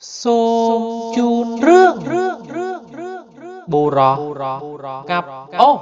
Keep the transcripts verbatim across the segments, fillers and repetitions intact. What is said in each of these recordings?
Sôm chun rước bù rò gặp ô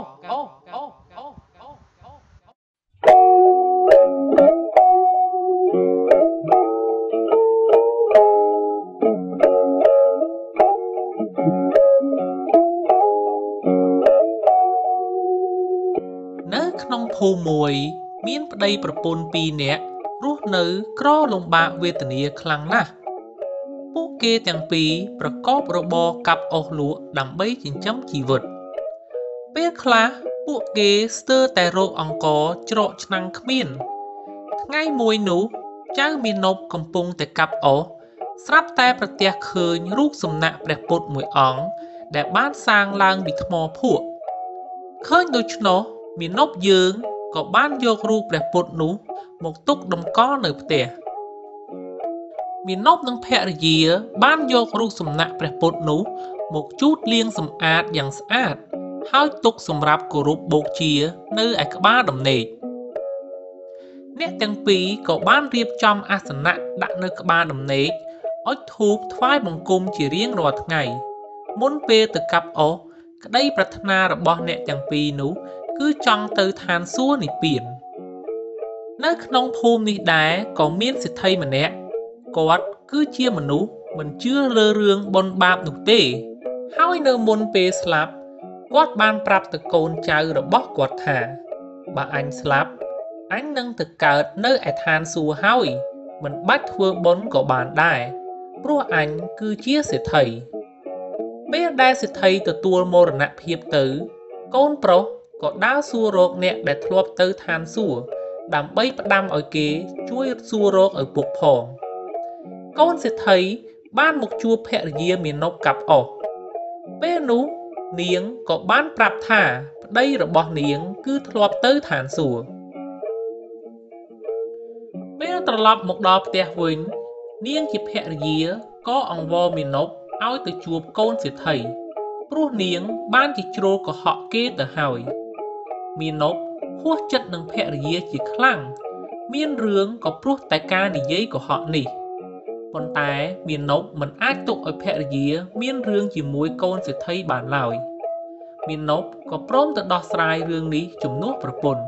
Nớ khăn phù mùi miên đâyประពន្ធពីរនាក់រស់នៅក្រលំបាកវេទនាខ្លាំងណាស់ពួកគេទាំងពីរប្រកបរបរកាប់អុសលក់ដើម្បីចិញ្ចឹមជីវិតពេលខ្លះពួកគេស្ទើរតែរកអង្ករច្រកឆ្នាំងគ្មានថ្ងៃមួយនោះចៅមាណពកំពុងតែកាប់អុសស្រាប់តែប្រទះឃើញរូបសំណាកព្រះពុទ្ធមួយអង្គដែលបានសាងឡើងពីថ្មភក់ឃើញដូច្នោះមាណពយើងក៏បានយករូបព្រះពុទ្ធនោះមកទុកតម្កល់នៅផ្ទះមាណពនិងភរិយាបានយករូបសំណាកព្រះពុទ្ធនោះមកជូតលាងសម្អាតយ៉ាងស្អាតហើយទុកសម្រាប់គោរពបូជានៅឯក្បាលដំណេកអ្នកទាំងពីរក៏បានរៀបចំអាសនៈដាក់នៅក្បាលដំណេកអុជធូបថ្វាយបង្គំជារៀងរាល់ថ្ងៃមុនពេលទៅកាប់អុសក្តីប្រាថ្នារបស់អ្នកទាំងពីរនោះគឺចង់ទៅឋានសួគ៌និព្វាននៅក្នុងភូមិនេះដែរក៏មានសេដ្ឋីម្នាក់គាត់គឺជាមនុស្សមិនជឿលើរឿងបុណ្យបាបនោះទេហើយនៅមុនពេលស្លាប់គាត់បានប្រាប់ទៅកូនចៅរបស់គាត់ថាបើអញស្លាប់អញនឹងទៅកើតនៅឯឋានសួគ៌ហើយមិនបាច់ធ្វើបុណ្យក៏បានដែរព្រោះអញគឺជាសេដ្ឋីពេលដែលសេដ្ឋីទទួលមរណភាពទៅកូនប្រុសក៏ដើរសួររកអ្នកដែលធ្លាប់ទៅឋានសួគ៌ដើម្បីផ្ដាំឲ្យគេជួយសួររកឪពុកផងកូនសេដ្ឋីបានមកជួបភរិយាមាណពកាប់អុសពេលនោះនាងក៏បានប្រាប់ថាប្តីរបស់នាងគឺធ្លាប់ទៅឋានសួគ៌ពេលត្រឡប់មកដល់ផ្ទះវិញនាងជាភរិយាក៏អង្វរមាណពឲ្យទៅជួបកូនសេដ្ឋីព្រោះនាងបានជាជ្រុលកុហកគេទៅហើយមាណពហួសចិត្តនឹងភរិយាជាខ្លាំងមានរឿងក៏ព្រោះតែការនិយាយកុហកនេះប៉ុន្តែមាណពមិនអាចទុកឲ្យភរិយាមានរឿងជាមួយកូនសេដ្ឋីបានឡើយមាណពក៏ព្រមទៅដោះស្រាយរឿងនេះជំនួសប្រពន្ធ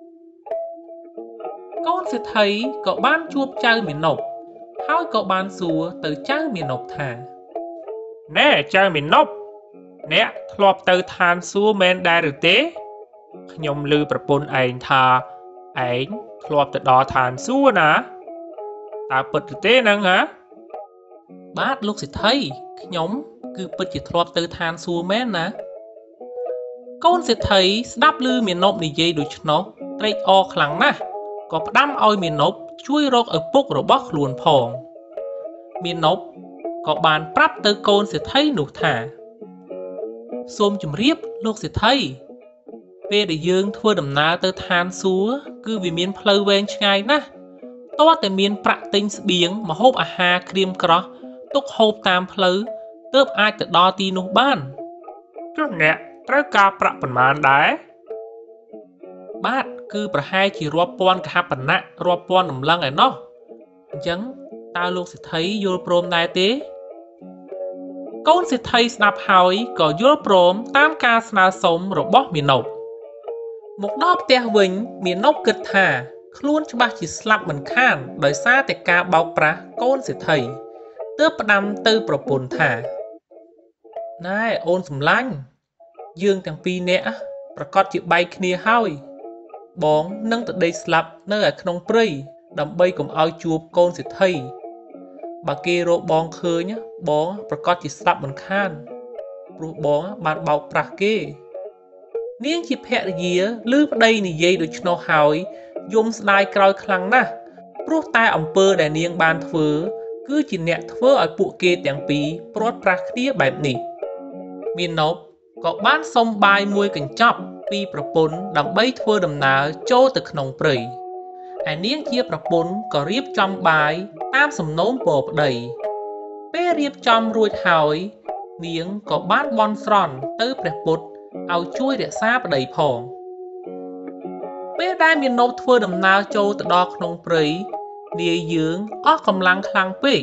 កូនសេដ្ឋីក៏បានជួបចៅមាណពហើយក៏បានសួរទៅចៅមាណពថាណែចៅមាណពអ្នកធ្លាប់ទៅឋានសួគ៌មែនដែរឬទេខ្ញុំឮប្រពន្ធឯងថាឯងធ្លាប់ទៅដល់ឋានសួគ៌ណាតើពិតឬទេហ្នឹងហ៎បាទលោកសេដ្ឋីខ្ញុំគឺពិតជាធ្លាប់ទៅឋានសួគ៌មែនណាកូនសេដ្ឋីស្ដាប់ឮមាណពនិយាយដូច្នោះត្រេកអរខ្លាំងណាស់ក៏ផ្ដាំឲ្យមាណពជួយរកឪពុករបស់ខ្លួនផងមាណពក៏បានប្រាប់ទៅកូនសេដ្ឋីនោះថាសូមជម្រាបលោកសេដ្ឋីពេលដែលយើងធ្វើដំណើរទៅឋានសួគ៌គឺវាមានផ្លូវវែងឆ្ងាយណាស់ទាល់តែមានប្រាក់ទិញស្បៀងម្ហូបអាហារក្រៀមក្រោះទុកហូបតាមផ្លូវទើបអាចទៅដល់ទីនោះបានចុះអ្នកត្រូវការប្រាក់ប៉ុន្មានដែរបាទគឺប្រហែលជារាប់ពាន់កហបណៈរាប់ពាន់តម្លឹងឯណោះអញ្ចឹងតើលោកសេដ្ឋីយល់ព្រមដែរទេកូនសេដ្ឋីស្ដាប់ហើយក៏យល់ព្រមតាមការស្នើសុំរបស់មាណពមកដល់ផ្ទះវិញមាណពគិតថាខ្លួនច្បាស់ជាស្លាប់មិនខានដោយសារតែការបោកប្រាស់កូនសេដ្ឋីទើបផ្ដាំទៅប្រពន្ធថាណែអូនសំឡាញ់យើងទាំងពីរនាក់ប្រកាសជាបែកគ្នាហើយបងនឹងទៅដេកស្លាប់នៅឯក្នុងព្រៃដើម្បីកុំឲ្យជួបកូនសេដ្ឋីបើគេរកបងឃើញបងប្រកាសជាស្លាប់មិនខានព្រោះបងបានបោកប្រាស់គេនាងជាភរិយាឮប្តីនិយាយដូច្នោះហើយយំស្ដាយក្រោយខ្លាំងណាស់ព្រោះតែអំពើដែលនាងបានធ្វើគឺជាអ្នកធ្វើឲ្យពួកគេទាំងពីរព្រាត់ប្រាសគ្នាបែបនេះមាណពក៏បានសុំបាយមួយកញ្ចប់ពីប្រពន្ធដើម្បីធ្វើដំណើរចូលទៅក្នុងព្រៃឯនាងជាប្រពន្ធក៏រៀបចំបាយតាមសំណូមពរប្តីពេលរៀបចំរួចហើយនាងក៏បានបន់ស្រន់ទៅព្រះពុទ្ធឲ្យជួយរក្សាប្តីផងពេលដែលមាណពធ្វើដំណើរចូលទៅដល់ក្នុងព្រៃនាយយើងអស់កម្លាំងខ្លាំងពេក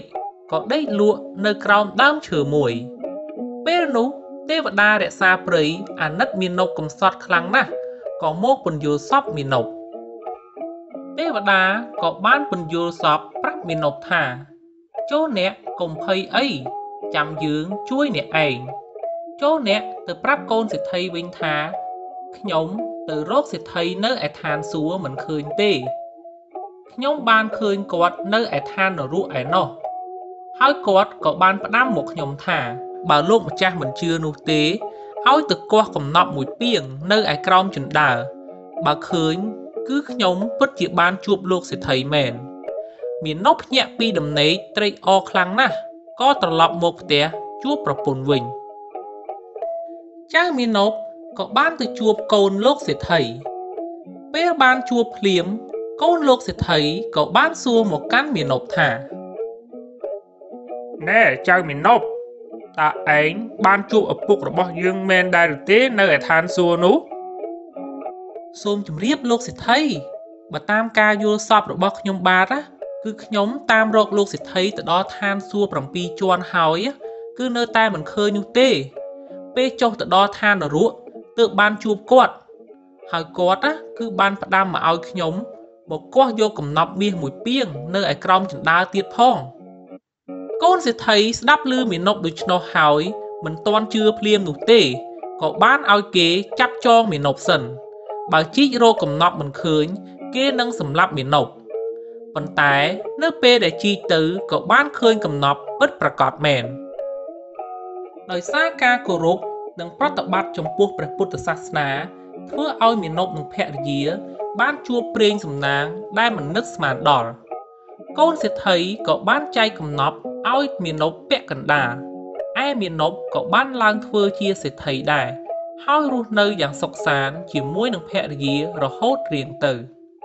có đếch lụa nơiក្រោមដើមឈើមួយពេលនោះទេវតារក្សាព្រៃអាណិតមាណពកំសត់ខ្លាំងណាស់ក៏មកពន្យល់សពមាណពទេវតាក៏បានពន្យល់សពប្រាប់មាណពថាចូលអ្នកកុំភ័យអីចាំយើងជួយអ្នកឯងចូលអ្នកទៅប្រាប់កូនសេដ្ឋីវិញថាខ្ញុំទៅរកសេដ្ឋីនៅឯឋានសួគ៌មិនឃើញទេខ្ញុំបានឃើញគាត់នៅឯឋាននរកឯណោះហើយគាត់ក៏បានផ្ដាំមកខ្ញុំថាបើលោកម្ចាស់មិនជឿនោះទេឲ្យទៅកោះកំណប់មួយពាងនៅឯក្រោមជណ្ដើរបើឃើញគឺខ្ញុំពិតជាបានជួបលោកសេដ្ឋីមែនមាណពភ្ញាក់ពីដំណេកត្រេកអរខ្លាំងណាស់ក៏ត្រឡប់មកផ្ទះជួបប្រពន្ធវិញចៅមាណពក៏បានទៅជួបកូនលោកសេដ្ឋីពេលបានជួបភ្លាមកូនលោកសេដ្ឋីក៏បានសួរមកកាន់មាណពថាណែចៅមាណពតើឯងបានជួបឪពុករបស់យើងមែនដែរឬទេនៅឯឋានសួគ៌នោះសូមជម្រាបលោកសេដ្ឋីបើតាមការយល់សប្តិរបស់ខ្ញុំបាទណាគឺខ្ញុំតាមរកលោកសេដ្ឋីទៅដល់ឋានសួគ៌ប្រាំពីរជាន់ហើយគឺនៅតែមិនឃើញនោះទេពេលចុះទៅដល់ឋាននរកទើបបានជួបគាត់ហើយគាត់ណាគឺបានផ្ដាំមកឲ្យខ្ញុំមកកោះយកកំណប់មាសមួយពាងនៅឯក្រោមជណ្ដើរទៀតផងកូនសេដ្ឋីស្ដាប់ឮមាណពដូច្នោះហើយមិនទាន់ជឿភ្លាមនោះទេក៏បានឲ្យគេចាប់ចងមាណពសិនបើជីករកកំណប់មិនឃើញគេនឹងសម្លាប់មាណពប៉ុន្តែនៅពេលដែលជីកទៅក៏បានឃើញកំណប់ពិតប្រាកដមែនដោយសារការគោរពនិងប្រតិបត្តិចំពោះព្រះពុទ្ធសាសនាធ្វើឲ្យមាណពនិងភរិយាបានជួបព្រេងសំណាងដែលមិននឹកស្មានដល់កូនសេដ្ឋីក៏បានចែកកំណប់ឲ្យមាណពពាក់កណ្ដាលឯមាណពក៏បានឡើងធ្វើជាសេដ្ឋីដែរហើយរស់នៅយ៉ាងសុខសាន្តជាមួយនឹងភរិយារហូតរៀងទៅ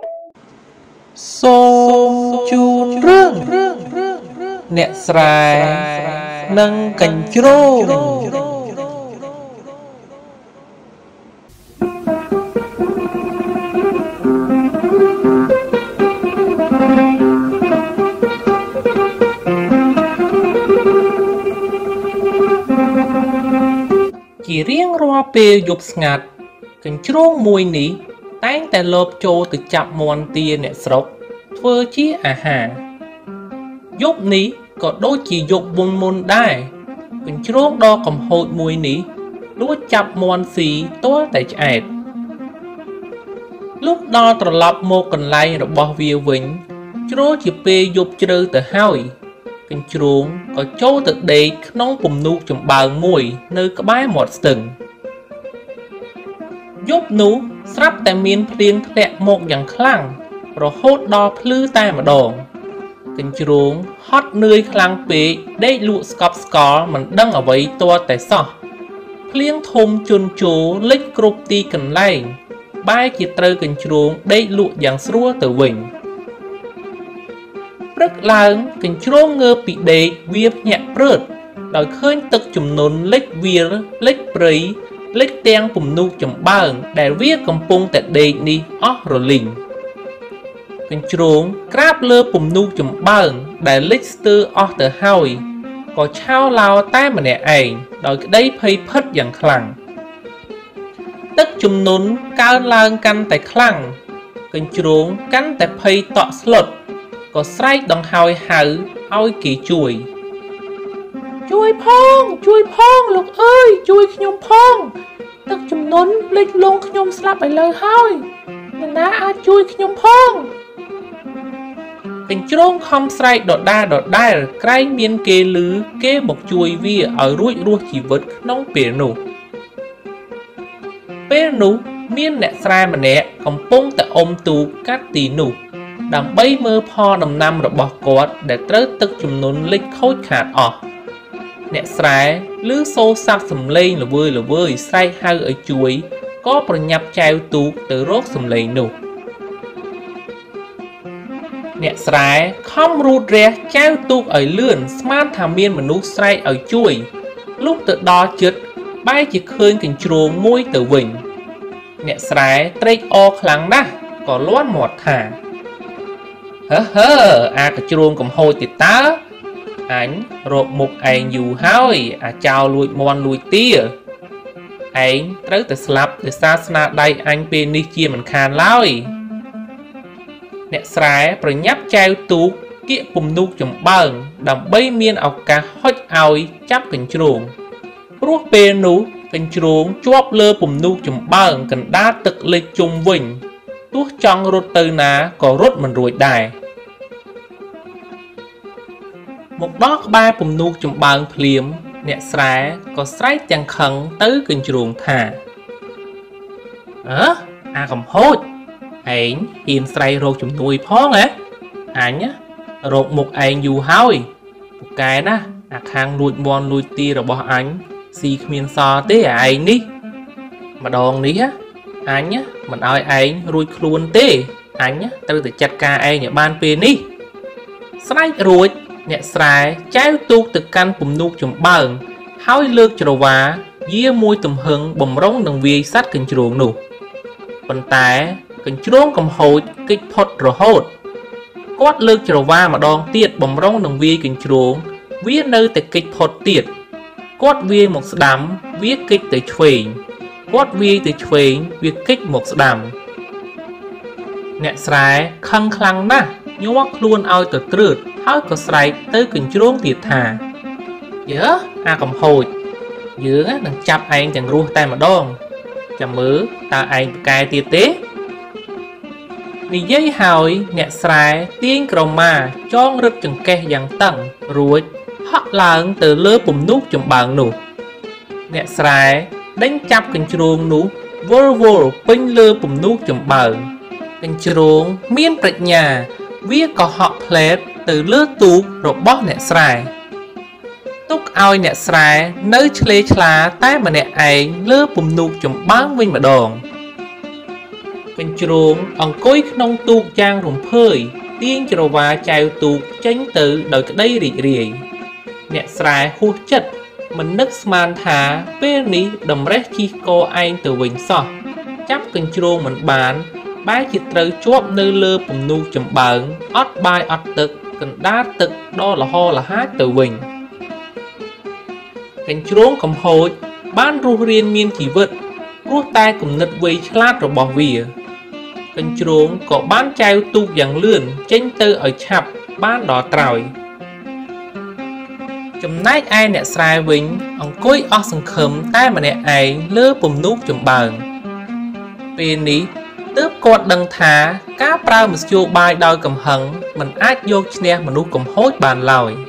សូមជូនរឿងអ្នកស្រែនិងកញ្ជ្រោងជារៀងរាល់ពេលយប់ស្ងាត់កញ្ជ្រោងមួយនេះតែងតែលបចូលទៅចាប់មាន់ទាអ្នកស្រុកធ្វើជាអាហារយប់នេះក៏ដូចជាយប់មុនមុនដែរកញ្ជ្រោងដ៏កំហូចមួយនេះលួចចាប់មាន់ស៊ីទាល់តែឆ្អែតលុះដល់ត្រឡប់មកកន្លែងរបស់វាវិញជ្រោជាពេលយប់ជ្រៅទៅហើយកញ្ជ្រោងក៏ចូលទៅដេកក្នុងពំនូកចំបើងមួយនៅក្បែរមាត់ស្ទឹងយប់នោះស្រាប់តែមានភ្លៀងធ្លាក់មកយ៉ាងខ្លាំងរហូតដល់ភ្លឺតែម្ដងកញ្ជ្រោងហត់នឿយខ្លាំងពេកដេកលក់ស្កប់ស្កល់មិនដឹងអ្វីទាល់តែសោះភ្លៀងធំជន់ជោរលិចគ្រប់ទីកន្លែងបែរជាត្រូវកញ្ជ្រោងដេកលក់យ៉ាងស្រួលទៅវិញព្រឹកឡើងកញ្ជ្រោងងើបពីដេកវាភ្ញាក់ព្រឺតដោយឃើញទឹកជំនន់លិចវាលលិចព្រៃលិចទាំងពំនូកចំបើងដែលវាកំពុងតែដេកនេះអស់រលីងកញ្ជ្រោងក្រាបលើពំនូកចំបើងដែលលិចស្ទើរអស់ទៅហើយក៏ឆោឡោតែម្នាក់ឯងដោយក្តីភ័យភិតយ៉ាងខ្លាំងទឹកជំនន់កើនឡើងកាន់តែខ្លាំងកញ្ជ្រោងកាន់តែភ័យតក់ស្លុតក៏ស្រែកដង្ហោយហៅឲ្យគេជួយជួយផងជួយផងលោកអើយជួយខ្ញុំផងទឹកជំនន់លិចលងខ្ញុំស្លាប់ឥឡូវហើយនរណាអាចជួយខ្ញុំផងកញ្ជ្រោងខំស្រែកដដែលដដែលក្រែងមានគេឮគេមកជួយវាឲ្យរួចរស់ជីវិតក្នុងពេលនោះពេលនោះមានអ្នកស្រែម្នាក់កំពុងតែអុំទូកកាត់ទីនោះដើម្បីមើលផលដំណាំរបស់គាត់ដែលត្រូវទឹកជំនន់លិចខូចខាតអស់អ្នកស្រែឮសូរស័ព្ទសំឡេងល្វើយល្វើយស្រែកហៅឲ្យជួយក៏ប្រញាប់ចែវទូកទៅរកសំឡេងនោះអ្នកស្រែខំរូតរះចែវទូកឲ្យលឿនស្មានថាមានមនុស្សស្រែកឲ្យជួយលុះទៅដល់ជិតបែរជាឃើញកញ្ជ្រោងមួយទៅវិញអ្នកស្រែត្រេកអរខ្លាំងណាស់ក៏លាន់មាត់ថាហឺហឺអាកញ្ជ្រោងកំហូចទៀតតើ ảnh rộp một anh dù hói à chào lùi mòn lùi tía anh tới từ slap từ xa xa đây anh bên đi chia mình khàn lối nè sải rồi nhấp chai tú kia cùng nuốt chồng bờn đầm bay miên ọc cá hót oi chắp cành chuồng ruột bên nú cành chuồng chóp lơ cùng nuốt chồng bờn cần đá tực lên chung vinh tuốt trong rốt từ ná có rốt mình ruồi đài một đó ba cùng nuốt chồng bờn phliếm nè sải có sải chẳng khẩn tới cành chuồng thả ớ à không hốt anh hiền sải rô chồng nuôi phó á anh á rột một anh dù hói một cái đó à khang lùi mòn lùi tia rồi bỏ anh xì miền so tế à anh đi mà đòn ní á anh á mình ơi anh rùi luôn tế anh á từ từ chặt ca anh ở ban bên đi sải ruột nhẹ sải trái tuột từ căn cùng nuốt chồng bờn hói lược trầu vá dĩa môi tùm hưng bầm rống đằng vi sát cành chuồng nụ còn tại cành chuồng cầm hồi kích phật rồi hốt quát lược trầu va mà đòn tiệt bầm rong đồng vi kình chuồng viết nơi tại kịch phật tiệt quát vi một đám viết kịch tới chuồng quát vi tới chuồng viết kịch một đám nè sải khăng khăng na nhóc luôn ao từ trượt hói có sải tới kình chuồng tiệt thà dớ a cầm hồi dớ đừng chắp anh chẳng ruột tay mà đòn chả mớ ta anh cài tiệt tế vì dây hỏi nè sải tiếng cầu mà cho rực chừng kè dằng tầng ruột hót lợn từ lứa bùm nút chùm bằng nụ nè sải đánh chắp cành chuồng nụ vô vô pin lứa bùm nút chùm bằng cành chuồng miên trạch nhà viết có họ plét từ lứa tụ rồi bóp nè sải túc ao nè sải nơi chê chla tay mà nè ảnh lứa bùm nút chùm bằng vinh mà đòn cành chuồng ông cối nông tu trang rùng phơi tiếng trầu và chào tu tránh tự đời cái đây rỉ rỉ nè sải hút chất mình nức man thả bên ní đầm rét chi cô anh từ vinh sọ chắp cành chuồng mình bán bái chít trời chóp nơi lơ bùm nu chùm bẩn ót bài ót tực cần đá tực đó là ho là hát từ vinh cành chuồng cầm hồi bán ru riêng miên chỉ vật rút tay cùng nứt vây chát rồi bỏ vỉa cành chuồng có bán chai tu dạng lươn tranh tư ở chập bán đỏ tròi chùm nách ai nè sài vĩnh ông cối ớt sừng khấm tay mà nè ai lơ bùm nút chùm bờn bên ní tớp cọt đằng thả cá prao một chiều bài đòi cầm hận mình ác vô nè mà nút cầm hốt bàn lòi